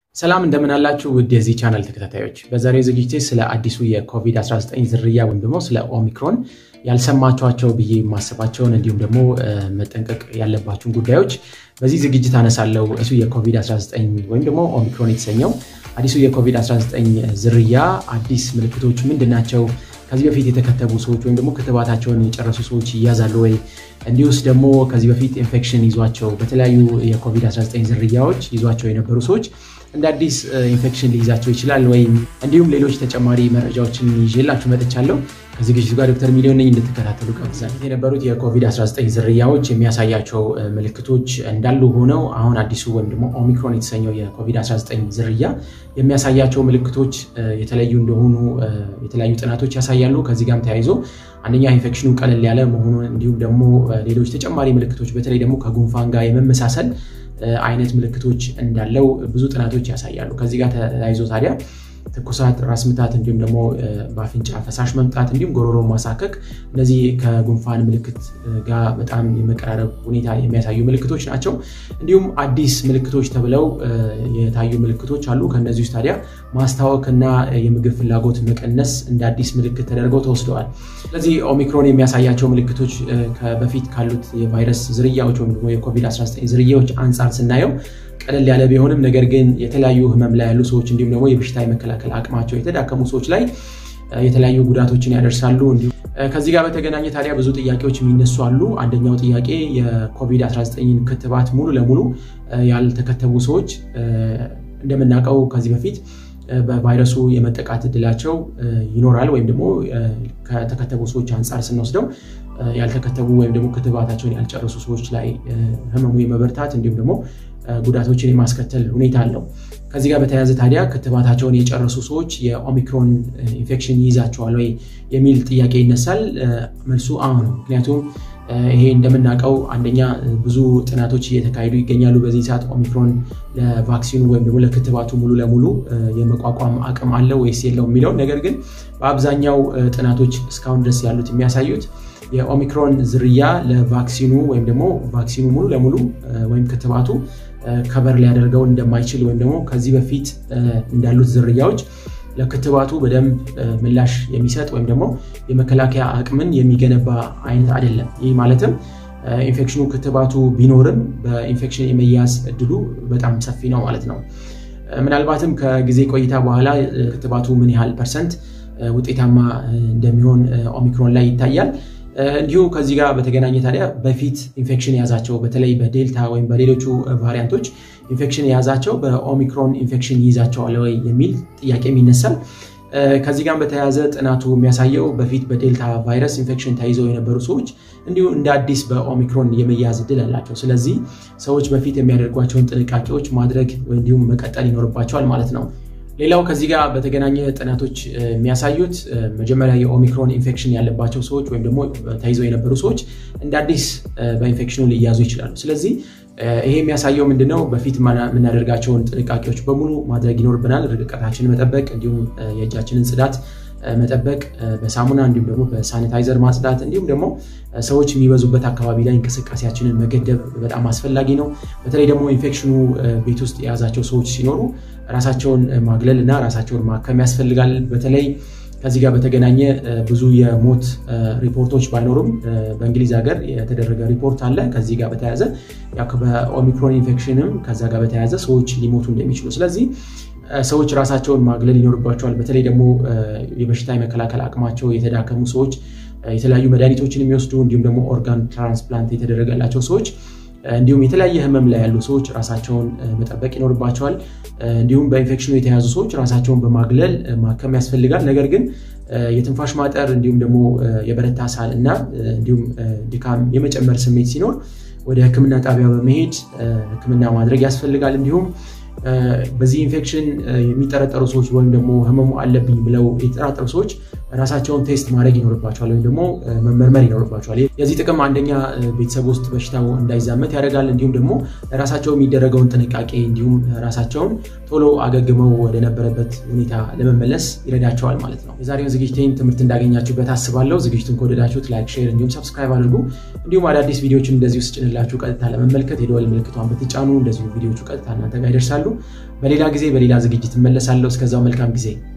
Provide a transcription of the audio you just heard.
ሰላም እንደምን አላችሁ ውድ የዚህ ቻናል ተከታታዮች በዛሬው ዝግጅቴ ስለ አዲሱ የኮቪድ-19 ዝርያ ወይም ደግሞ ስለ ኦሚክሮን ያልሰማችኋቸው ብዬ ማሰባቸውን እንዲሁም ደግሞ መጠንቀቅ ያለባችሁን ጉዳዮች በዚህ ዝግጅት አነሳለሁ እሱ የኮቪድ-19 ወይም ደግሞ ኦሚክሮን የተሰኘው አዲሱ የኮቪድ-19 ዝርያ አዲስ ምልክቶች ምንድናቸው ከዚህ በፊት የተከተቡ ሰዎች ወይም ደግሞ ክትባታቸውን የጨረሱ ሰዎች ይያዛሉ ወይ እንዲሁስ ደግሞ ከዚህ በፊት ኢንፌክሽን ይዟቸው በተለያዩ የኮቪድ-19 ዝርያዎች ይዟቸው የነበሩ ሰዎች እንደ አዲስ ኢንፌክሽን ሊይዛቸው ይችላል ወይ እንዲሁም ሌሎች ተጨማሪ መረጃዎችን ይዤላችሁ መጥቻለሁ ከዝግጅቱ ጋር ዶክተር ሚሊዮን ነኝ እንድትከታተሉ ጋብዛለሁ የነበሩት የኮቪድ-19 ዝርያዎች የሚያሳያቸው ምልክቶች እንዳሉ ሆነው አሁን አዲሱ ወይም ደግሞ ኦሚክሮን የተሰኘው የኮቪድ-19 ዝርያ የሚያሳያቸው ምልክቶች የተለዩ እንደሆኑ የተለያዩ ጥናቶች ያሳያሉ ከዚህ ጋርም ተያይዞ አንደኛ ኢንፌክሽኑ ቀለል ያለ መሆኑን እንዲሁም ደግሞ ሌሎች ተጨማሪ ምልክቶች በተለይ ደግሞ ከጉንፋን ጋር የመመሳሰል አይነት ምልክቶች እንዳለው ብዙ ጥናቶች ያሳያሉ ከዚህ ጋር ተያይዞ ታዲያ ተኩሳት ራስ ምታት እንዲሁም ደግሞ በአፍንጫ ፈሳሽ መምጣት እንዲሁም ጎሮሮ ማሳከክ እነዚህ ከጉንፋን ምልክት ጋር በጣም የመቀራረብ ሁኔታ የሚያሳዩ ምልክቶች ናቸው እንዲሁም አዲስ ምልክቶች ተብለው የታዩ ምልክቶች አሉ ከነዚህ ውስጥ ታዲያ ማስታወክና የምግብ ፍላጎት መቀነስ እንደ አዲስ ምልክት ተደርገው ተወስደዋል ስለዚህ ኦሚክሮን የሚያሳያቸው ምልክቶች ከበፊት ካሉት የቫይረስ ዝርያዎች ወይም ደግሞ የኮቪድ-19 ዝርያዎች አንፃር ስናየው ቀለል ያለ ቢሆንም ነገር ግን የተለያዩ ህመም ላይ ያሉ ሰዎች እንዲሁም ደግሞ የበሽታ የመከላከል አቅማቸው የተዳከሙ ሰዎች ላይ የተለያዩ ጉዳቶችን ያደርሳሉ እንዲሁም ከዚህ ጋር በተገናኘ ታዲያ ብዙ ጥያቄዎች የሚነሱ አሉ አንደኛው ጥያቄ የኮቪድ-19 ክትባት ሙሉ ለሙሉ ያልተከተቡ ሰዎች እንደምናውቀው ከዚህ በፊት በቫይረሱ የመጠቃት እድላቸው ይኖራል ወይም ደግሞ ከተከተቡ ሰዎች አንፃር ስንወስደው ያልተከተቡ ወይም ደግሞ ክትባታቸውን ያልጨረሱ ሰዎች ላይ ህመሙ የመበርታት እንዲሁም ደግሞ ጉዳቶችን የማስከተል ሁኔታ አለው ከዚህ ጋር በተያያዘ ታዲያ ክትባታቸውን የጨረሱ ሰዎች የኦሚክሮን ኢንፌክሽን ይዛቸዋል ወይ የሚል ጥያቄ ይነሳል መልሱ አዎ ነው ምክንያቱም ይሄ እንደምናውቀው አንደኛ ብዙ ጥናቶች እየተካሄዱ ይገኛሉ በዚህ ሰዓት ኦሚክሮን ለቫክሲኑ ወይም ደግሞ ለክትባቱ ሙሉ ለሙሉ የመቋቋም አቅም አለው ወይስ የለውም የሚለው ነገር ግን በአብዛኛው ጥናቶች እስካሁን ድረስ ያሉት የሚያሳዩት የኦሚክሮን ዝርያ ለቫክሲኑ ወይም ደግሞ ቫክሲኑ ሙሉ ለሙሉ ወይም ክትባቱ ከበር ሊያደርገው እንደማይችል ወይም ደግሞ ከዚህ በፊት እንዳሉት ዝርያዎች ለክትባቱ በደንብ ምላሽ የሚሰጥ ወይም ደግሞ የመከላከያ አቅምን የሚገነባ አይነት አይደለም ይህ ማለትም ኢንፌክሽኑ ክትባቱ ቢኖርም በኢንፌክሽን የመያዝ እድሉ በጣም ሰፊ ነው ማለት ነው ምናልባትም ከጊዜ ቆይታ በኋላ ክትባቱ ምን ያህል ፐርሰንት ውጤታማ እንደሚሆን ኦሚክሮን ላይ ይታያል እንዲሁ ከዚህ ጋር በተገናኘ ታዲያ በፊት ኢንፌክሽን ያዛቸው በተለይ በዴልታ ወይም በሌሎቹ ቫሪያንቶች ኢንፌክሽን ያዛቸው በኦሚክሮን ኢንፌክሽን ይዛቸዋል ወይ የሚል ጥያቄ የሚነሳል ከዚህ ጋር በተያያዘ ጥናቱ የሚያሳየው በፊት በዴልታ ቫይረስ ኢንፌክሽን ተይዘው የነበሩ ሰዎች እንዲሁ እንደ አዲስ በኦሚክሮን የመያዝ እድል አላቸው ስለዚህ ሰዎች በፊት የሚያደርጓቸውን ጥንቃቄዎች ማድረግ እንዲሁም መቀጠል ይኖርባቸዋል ማለት ነው ሌላው ከዚህ ጋር በተገናኘ ጥናቶች የሚያሳዩት መጀመሪያ የኦሚክሮን ኢንፌክሽን ያለባቸው ሰዎች ወይም ደግሞ ተይዘው የነበሩ ሰዎች እንደ አዲስ በኢንፌክሽኑ ሊያዙ ይችላሉ ስለዚህ ይሄ የሚያሳየው ምንድነው በፊት ምናደርጋቸውን ጥንቃቄዎች በሙሉ ማድረግ ይኖርብናል ርቀታችንን መጠበቅ እንዲሁም የእጃችንን ጽዳት መጠበቅ በሳሙና እንዲሁም ደግሞ በሳኒታይዘር ማጽዳት እንዲሁም ደግሞ ሰዎች የሚበዙበት አካባቢ ላይ እንቅስቃሴያችንን መገደብ በጣም አስፈላጊ ነው በተለይ ደግሞ ኢንፌክሽኑ ቤት ውስጥ የያዛቸው ሰዎች ሲኖሩ ራሳቸውን ማግለል እና ራሳቸውን ማከም ያስፈልጋል በተለይ ከዚህ ጋር በተገናኘ ብዙ የሞት ሪፖርቶች ባይኖሩም በእንግሊዝ ሀገር የተደረገ ሪፖርት አለ ከዚህ ጋር በተያያዘ ያው በኦሚክሮን ኢንፌክሽንም ከዛ ጋር በተያያዘ ሰዎች ሊሞቱ እንደሚችሉ ስለዚህ ሰዎች ራሳቸውን ማግለል ይኖርባቸዋል በተለይ ደግሞ የበሽታ የመከላከል አቅማቸው የተዳከሙ ሰዎች የተለያዩ መድኃኒቶችን የሚወስዱ እንዲሁም ደግሞ ኦርጋን ትራንስፕላንት የተደረገላቸው ሰዎች እንዲሁም የተለያየ ህመም ላይ ያሉ ሰዎች ራሳቸውን መጠበቅ ይኖርባቸዋል እንዲሁም በኢንፌክሽኑ የተያዙ ሰዎች ራሳቸውን በማግለል ማከም ያስፈልጋል ነገር ግን የትንፋሽ ማጠር እንዲሁም ደግሞ የበረታ ሳል እና እንዲሁም ድካም የመጨመር ስሜት ሲኖር ወደ ህክምና ጣቢያ በመሄድ ህክምና ማድረግ ያስፈልጋል እንዲሁም በዚህ ኢንፌክሽን የሚጠረጠሩ ሰዎች ወይም ደግሞ ህመሙ አለብኝ ብለው የተጠራጠሩ ሰዎች ራሳቸውን ቴስት ማድረግ ይኖርባቸዋል ወይም ደግሞ መመርመር ይኖርባቸዋል። የዚህ ጥቅም አንደኛ ቤተሰብ ውስጥ በሽታው እንዳይዛመት ያደርጋል እንዲሁም ደግሞ ለራሳቸው የሚደረገውን ጥንቃቄ እንዲሁም ራሳቸውን ቶሎ አገግመው ወደ ነበረበት ሁኔታ ለመመለስ ይረዳቸዋል ማለት ነው። የዛሬውን ዝግጅቴን ትምህርት እንዳገኛችሁበት አስባለሁ። ዝግጅቱን ከወደዳችሁት ላይክ፣ ሼር እንዲሁም ሰብስክራይብ አድርጉ። እንዲሁም አዳዲስ ቪዲዮዎችን እንደዚሁ ስጭንላችሁ ቀጥታ ለመመልከት የደወል ምልክቷን ብትጫኑ እንደዚሁ ቪዲዮዎቹ ቀጥታ እናንተ ጋር ይደርሳሉ። በሌላ ጊዜ በሌላ ዝግጅት እመለሳለሁ። እስከዛው መልካም ጊዜ